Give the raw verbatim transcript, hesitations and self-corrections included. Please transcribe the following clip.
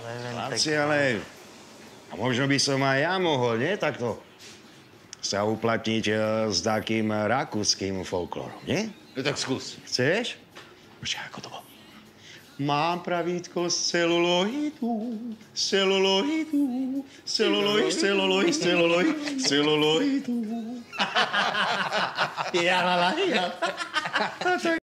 Chlapci, ale... A možno by som aj ja mohol, nie? Takto sa uplatniť uh, s takým rakúskym folklórom, nie? No tak skús. Chceš? Počkaj, ako to bolo? Mám pravítko z celuloidu, z celuloidu, celuloid, celuloid, celuloid, celuloidu. Ja, la, la, ja.